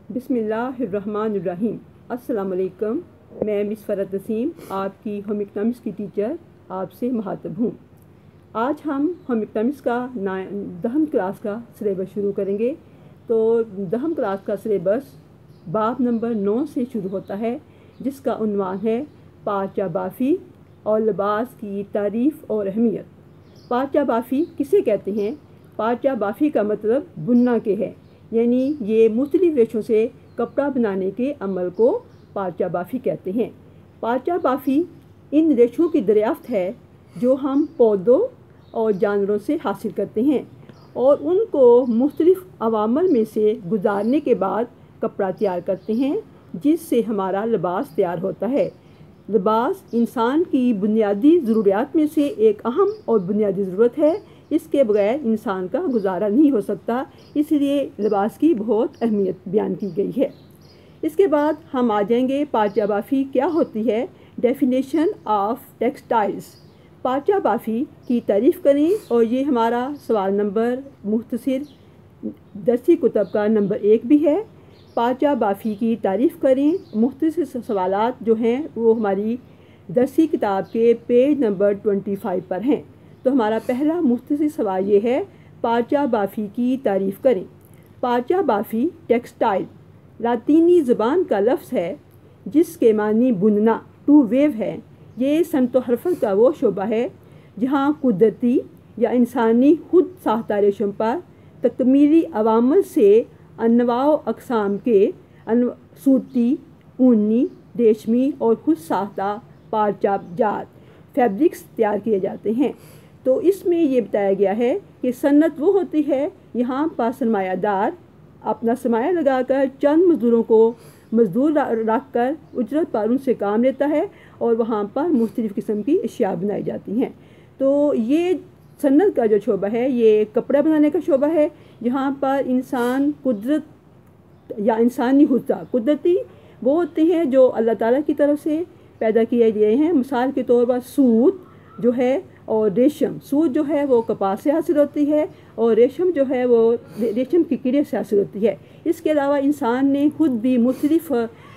बिस्मिल्लाहिर्रहमानिर्रहीम। अस्सलाम वालेकुम। मैं मिस फ़रत नसीम, आपकी होम इकनॉमिक्स की टीचर, आपसे मुखातब हूँ। आज हम होम इकनॉमिक्स का 10वीं क्लास का सिलेबस शुरू करेंगे। तो 10वीं क्लास का सिलेबस बाब नंबर 9 से शुरू होता है, जिसका उन्वान है पार्चा बाफ़ी और लिबास की तारीफ़ और अहमियत। पार्चा बाफ़ी किसे कहते हैं? पार्चा बाफ़ी का मतलब बुनना के है, यानी ये मुख्तलिफ रेशों से कपड़ा बनाने के अमल को पार्चा बाफ़ी कहते हैं। पार्चा बाफ़ी इन रेशों की दरियाफ्त है जो हम पौधों और जानवरों से हासिल करते हैं और उनको मुख्तलिफ अवामल में से गुजारने के बाद कपड़ा तैयार करते हैं, जिससे हमारा लिबास तैयार होता है। लिबास इंसान की बुनियादी ज़रूरियात में से एक अहम और बुनियादी ज़रूरत है। इसके बगैर इंसान का गुजारा नहीं हो सकता, इसलिए लिबास की बहुत अहमियत बयान की गई है। इसके बाद हम आ जाएंगे पार्चा बाफ़ी क्या होती है। Definition of textiles. पार्चा बाफ़ी की तारीफ़ करें, और ये हमारा सवाल नंबर मुख्तसर दरसी कुतब का नंबर 1 भी है। पार्चा बाफ़ी की तारीफ़ करें, मुख्तसर सवालात जो हैं वो हमारी दरसी किताब के पेज नंबर 25 पर हैं। तो हमारा पहला मुख्तसर सवाल ये है, पार्चा बाफ़ी की तारीफ़ करें। पार्चा बाफ़ी टेक्सटाइल लातीनी ज़बान का लफ्ज़ है जिसके मानी बुनना, टू वेव है। ये सनतो हरफत का वो शोबा है जहाँ कुदरती या इंसानी खुद साख्ता रेशम पर तकमीली अवामल से अनवाओ अक़साम के सूती, ऊनी, रेशमी और खुद साख्ता पार्चा जात फैब्रिक्स तैयार किए जाते हैं। तो इसमें ये बताया गया है कि सन्नत वो होती है यहाँ पर सरमायादार अपना सरमाया लगाकर चंद मज़दूरों को मज़दूर रख कर उजरत पर उनसे काम लेता है और वहाँ पर मुख्तलिफ़ किस्म की अशिया बनाई जाती हैं। तो ये सन्नत का जो शोबा है ये कपड़ा बनाने का शोबा है, जहाँ पर इंसान कुदरत या इंसानी हुस्सा, कुदरती वो होते हैं जो अल्लाह ताला की तरफ से पैदा किए गए हैं। मिसाल के तौर पर सूत जो है और रेशम, सूत जो है वो कपास से हासिल होती है और रेशम जो है वो रेशम की कीड़े से हासिल होती है। इसके अलावा इंसान ने खुद भी मुख्तलिफ़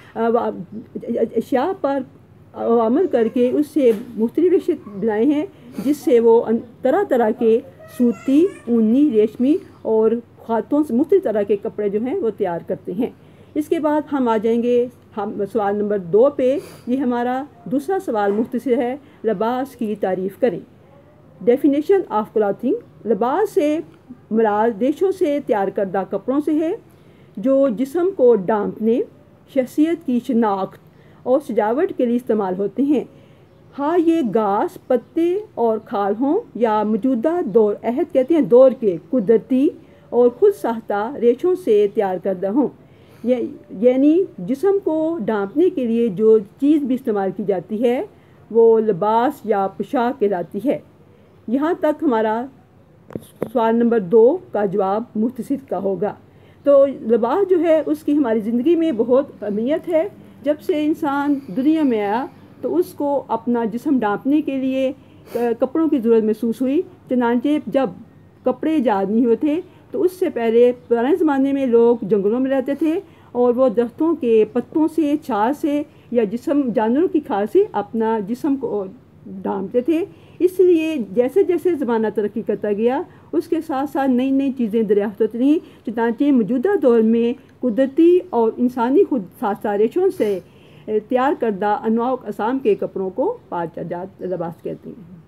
अशिया पर अमल करके उससे मुख्तलिफ़ रेशे बनाए हैं, जिससे वो तरह तरह के सूती, ऊनी, रेशमी और हाथों से मुख्तलिफ़ तरह के कपड़े जो हैं वो तैयार करते हैं। इसके बाद हम आ जाएंगे हम सवाल नंबर 2 पे। ये हमारा दूसरा सवाल मुख्तसर है, लिबास की तारीफ़ करें। Definition of clothing. लिबास से मुराद रेशों से तैयार करदा कपड़ों से है जो जिस्म को ढांपने, शख्सियत की शनाख्त और सजावट के लिए इस्तेमाल होते हैं। हाँ, ये घास, पत्ते और खाल हों या मौजूदा दौर अहद कहते हैं दौर के कुदरती और खुद साख्ता रेशों से तैयार करदा हों, यानी जिस्म को ढांपने के लिए जो चीज़ भी इस्तेमाल की जाती है वो लिबास या पोशाक कहलाती है। यहाँ तक हमारा सवाल नंबर 2 का जवाब मुख्तसर का होगा। तो लिबास जो है उसकी हमारी ज़िंदगी में बहुत अहमियत है। जब से इंसान दुनिया में आया तो उसको अपना जिस्म ढांपने के लिए कपड़ों की ज़रूरत महसूस हुई। चनांचे जब कपड़े ईजाद नहीं हुए थे तो उससे पहले पुराने ज़माने में लोग जंगलों में रहते थे और वो दरख्तों के पत्तों से, छाल से या जिस्म जानवरों की खाल से अपना जिस्म को ढांपते थे। इसलिए जैसे जैसे ज़माना तरक्की करता गया उसके साथ साथ नई नई चीज़ें दरियाफ्त होती रहीं। चुनांचे मौजूदा दौर में कुदरती और इंसानी खुद साख्ता रेशों से तैयार करदा अनवाओ अक़साम के कपड़ों को पार्चा जात लिबास कहते हैं।